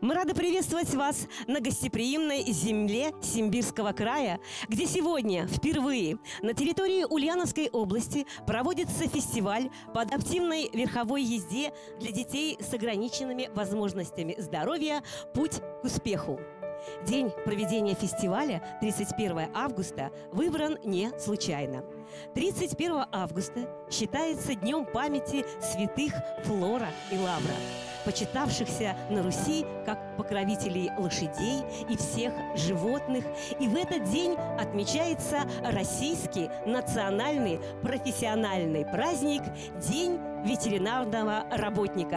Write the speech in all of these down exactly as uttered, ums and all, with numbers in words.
Мы рады приветствовать вас на гостеприимной земле Симбирского края, где сегодня впервые на территории Ульяновской области проводится фестиваль по адаптивной верховой езде для детей с ограниченными возможностями здоровья «Путь к успеху». День проведения фестиваля, тридцать первое августа, выбран не случайно. тридцать первого августа считается днем памяти святых Флора и Лавра, почитавшихся на Руси как покровителей лошадей и всех животных. И в этот день отмечается российский национальный профессиональный праздник – День ветеринарного работника.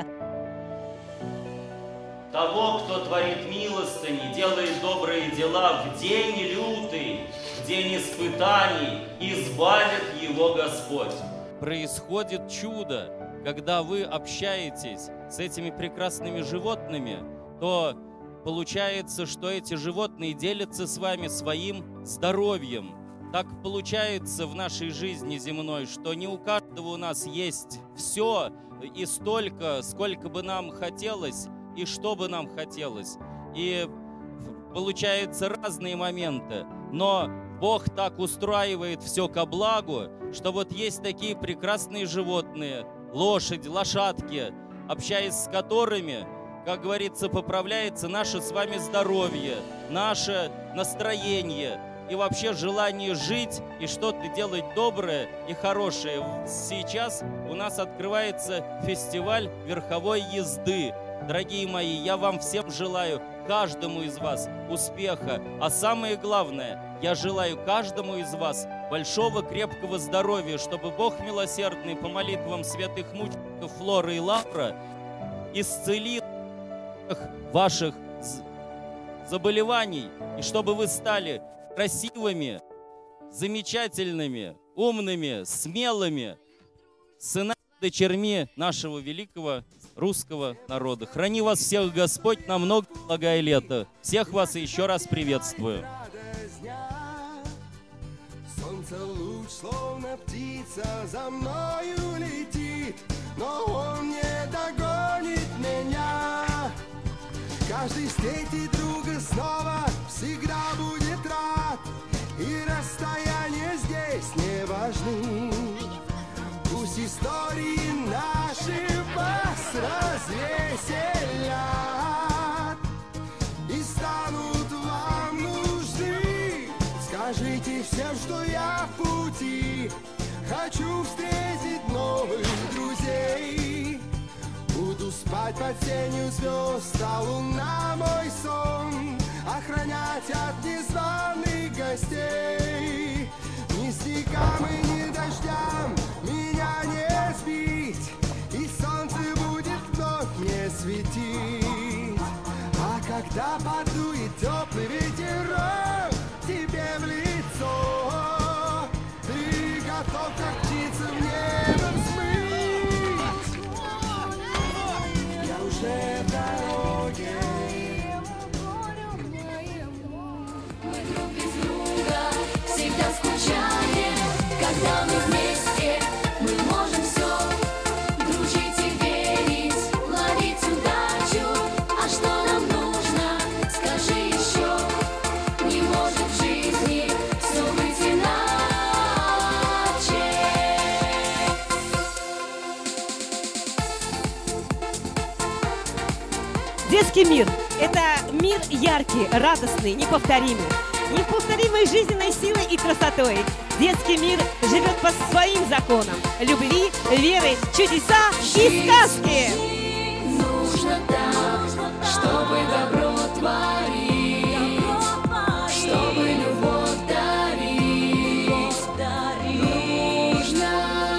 Того, кто творит милостыни, делает добрые дела в день лютый, в день испытаний, избавит его Господь. Происходит чудо, когда вы общаетесь с этими прекрасными животными, то получается, что эти животные делятся с вами своим здоровьем. Так получается в нашей жизни земной, что не у каждого у нас есть все и столько, сколько бы нам хотелось, и что бы нам хотелось. И получаются разные моменты. Но Бог так устраивает все ко благу, что вот есть такие прекрасные животные, лошади, лошадки, общаясь с которыми, как говорится, поправляется наше с вами здоровье, наше настроение и вообще желание жить и что-то делать доброе и хорошее. Сейчас у нас открывается фестиваль верховой езды. Дорогие мои, я вам всем желаю, каждому из вас, успеха. А самое главное, я желаю каждому из вас большого крепкого здоровья, чтобы Бог милосердный по молитвам святых мучеников Флоры и Лавра исцелил ваших заболеваний, и чтобы вы стали красивыми, замечательными, умными, смелыми сынами, дочерьми нашего великого русского народа. Храни вас всех Господь на много благое лето. Всех вас еще раз приветствую. Солнце луч, словно птица, за мною летит, но он не догонит меня. Каждый встретит друга снова, всегда будет рад, и расстояние здесь не важны. Пусть истории наши вас развеселят и станут вам нужны. Скажите всем, что я в пути, хочу встретить новых друзей. Буду спать под тенью звезд, а луна мой сон охранять от незваных гостей. Ни снегам и ни дождям меня не сбить, и солнце будет вновь мне светить. А когда подует теплый ветерок тебе в лицо, ты готов, как птица, в небо взмыть. Я уже в дороге. Мы друг без друга всегда скучаем, когда мы вместе, мы можем все дружить и верить, ловить удачу. А что нам нужно, скажи еще, не может в жизни все быть иначе. Детский мир – это мир яркий, радостный, неповторимый, неповторимой жизненной силой и красотой. Детский мир живет по своим законам любви, веры, чудеса и сказки. Нужно так, чтобы добро творить, чтобы любовь дарить. Нужно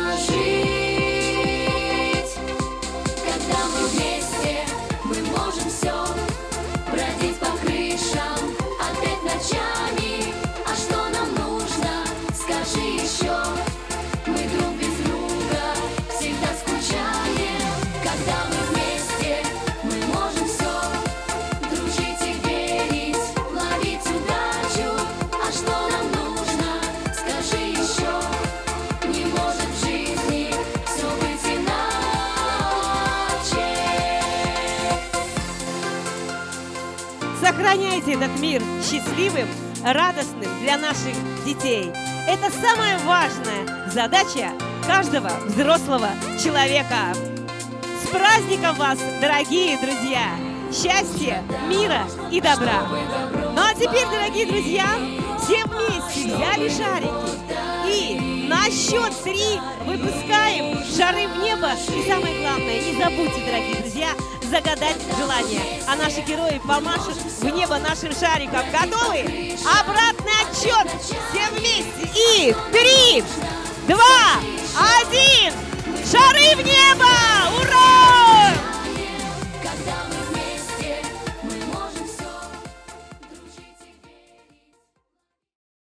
жить, когда мы вместе, мы можем все бродить по крышам опять ночами. А что нам нужно, скажи еще, мы друг без друга всегда скучаем, когда мы вместе, мы можем все дружить и верить. сделайте этот мир счастливым, радостным для наших детей. Это самая важная задача каждого взрослого человека. С праздником вас, дорогие друзья! Счастья, мира и добра! Ну а теперь, дорогие друзья, все вместе взяли шарики и на счет три выпускаем шары в небо. И самое главное, не забудьте, дорогие друзья, загадать желание. А наши герои помашут в небо нашим шариком. Готовы? Обратный отсчет. Все вместе. И три, два, один. Шары в небо! Ура!